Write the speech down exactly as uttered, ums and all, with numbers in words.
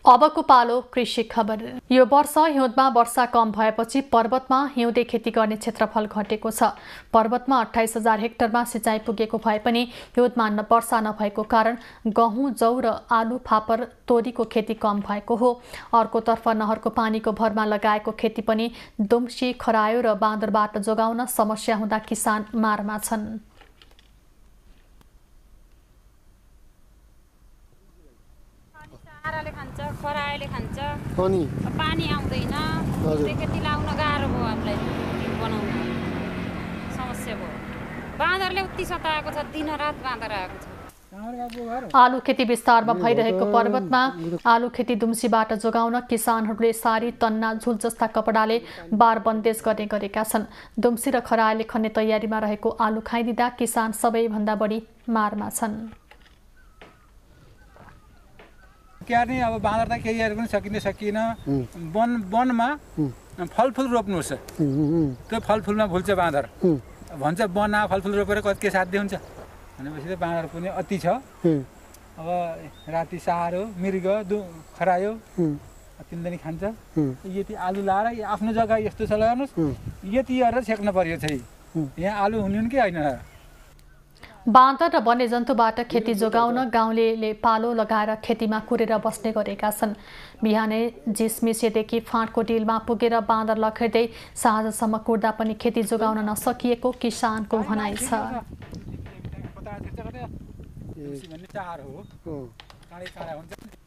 अबको पालो कृषि खबर। यो वर्ष हिउँदमा वर्षा कम भएपछि पर्वतमा हिउँदे खेती गर्ने क्षेत्रफल घटेको छ। पर्वतमा अठाइस हजार हेक्टरमा सिँचाइ पुगेको भए पनि हिउँदमा वर्षा नभएको कारण गहुँ, जौ र आलु, फापर, तोरीको खेती कम भएको हो। अर्कोतर्फ नहरको पानीको भरमा लगाएको खेती पनि दुम्सी, खरायो र बाँदरबाट जोगाउन समस्या हुँदा किसान मारमा छन्। खान्छ खरायोले खान्छ अनि पानी आउँदैन खेती लाउन गाह्रो भयो। हामीलाई बनाउन समस्या भयो। बाँदरले उति सताएको छ, दिन रात बाँदर आएको छ। आलु खेती विस्तारमा भइरहेको पर्वतमा आलु खेती दुम्सीबाट जोगाउन किसानहरूले सारी, तन्ना, झुल जस्ता कपडाले बार बन्देज गर्ने गरेका छन्। दुम्सी र खरायोले खन्ने तयारीमा रहेको आलु खाइदिँदा किसान सबैभन्दा बढी मारमा छन्। क्यार्ने अब बाँदर त केही हेर्नु पनि सकिने सकिएन। वन वनमा फलफुल रोप्नुहोस्, त्यो फलफुलमा भुल्छ बाँदर। भन्छ वन फलफुल रोपेर कति के साध्य हुन्छ भनेपछि त बाँदर पनि अति छ। अब राति सारो, मृग, दु खरायो तिनदिनी खान्छ। यति आलु लाएर आफ्नो जग्गा यस्तो छ लगाउनुहोस्, यति गरेर छेक्न पर्यो चाहिँ यहाँ आलु हुने कि होइन। बाँदर र वन्यजन्तुबाट खेती जोगाउन गाउँलेले पालो लगाएर खेतीमा कुरेर बस्ने गरेका छन्। बिहानै झिसमिसेदेखि फाँटको डिलमा पुगेर बाँदर लखेर्दै साँझसम्म कुर्दा पनि खेती जोगाउन नसकिएको किसानको भनाइ छ।